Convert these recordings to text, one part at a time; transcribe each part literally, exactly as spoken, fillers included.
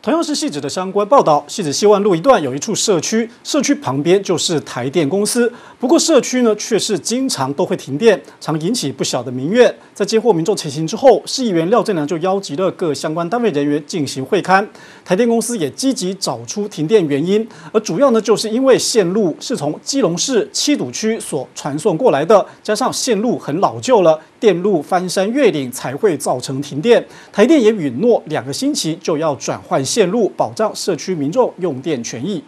同样是汐止的相关报道，汐止西湾路一段有一处社区，社区旁边就是台电公司。不过社区呢却是经常都会停电，常引起不小的民怨。在接获民众陈情之后，市议员廖正良就邀集了各相关单位人员进行会勘。台电公司也积极找出停电原因，而主要呢就是因为线路是从基隆市七堵区所传送过来的，加上线路很老旧了，电路翻山越岭才会造成停电。台电也允诺两个星期就要转换线路，保障社区民众用电权益。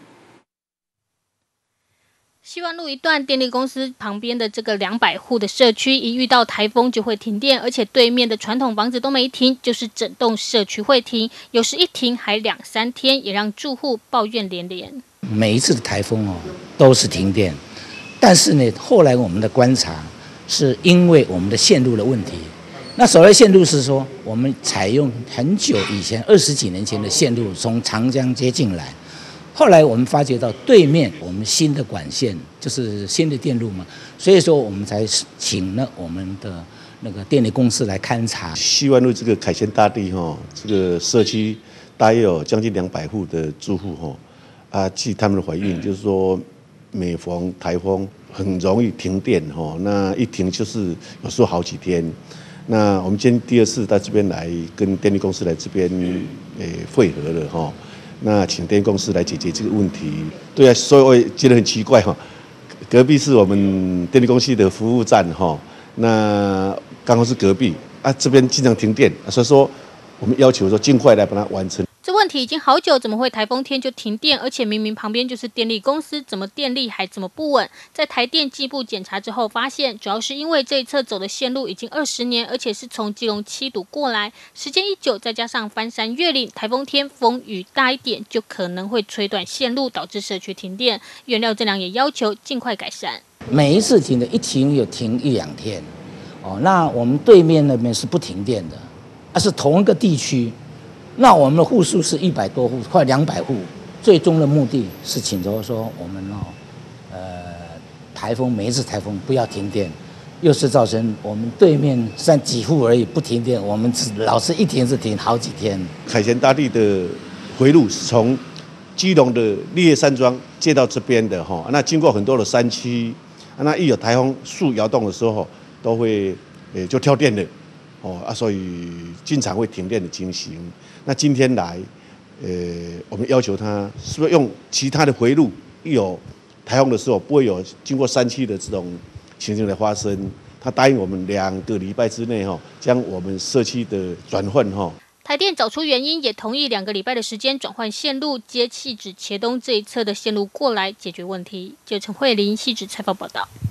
西湾路一段电力公司旁边的这个两百户的社区，一遇到台风就会停电，而且对面的传统房子都没停，就是整栋社区会停，有时一停还两三天，也让住户抱怨连连。 每一次的台风哦，都是停电，但是呢，后来我们的观察是因为我们的线路的问题。那所谓线路是说，我们采用很久以前二十几年前的线路，从长江接进来。后来我们发觉到对面我们新的管线就是新的电路嘛，所以说我们才请了我们的那个电力公司来勘察。 西湾路这个凯旋大地哈，这个社区大约有将近两百户的住户哈，啊，据他们的回应就是说，每逢台风很容易停电哈，那一停就是有时候好几天。那我们今天第二次到这边来跟电力公司来这边诶会合了哈。那请电力公司来解决这个问题。对啊，所以我也觉得很奇怪哈，隔壁是我们电力公司的服务站哈，那刚好是隔壁啊，这边经常停电，所以说我们要求说尽快来把它完成。 这问题已经好久，怎么会台风天就停电？而且明明旁边就是电力公司，怎么电力还这么不稳？在台电进一步检查之后，发现主要是因为这一侧走的线路已经二十年，而且是从基隆七堵过来，时间一久，再加上翻山越岭，台风天风雨大一点，就可能会吹断线路，导致社区停电。原廖正良也要求尽快改善。 每一次停的，一停有停一两天，哦，那我们对面那边是不停电的，而是同一个地区。那我们的户数是一百多户，快两百户。最终的目的是请求说，我们哦，呃，台风每一次台风不要停电，又是造成我们对面算几户而已不停电，我们只老是一停是停好几天。 凯旋大地的回路是从基隆的立业山庄接到这边的哈，那经过很多的山区，那一有台风树摇动的时候，都会诶就跳电了。哦啊，所以经常会停电的情形。那今天来，呃，我们要求他是不是用其他的回路，一有台风的时候不会有经过山区的这种情形的发生。他答应我们两个礼拜之内哈，将我们社区的转换哈。 台电找出原因，也同意两个礼拜的时间转换线路，接汐止茄东这一侧的线路过来解决问题。记者陈慧琳汐止采访报道。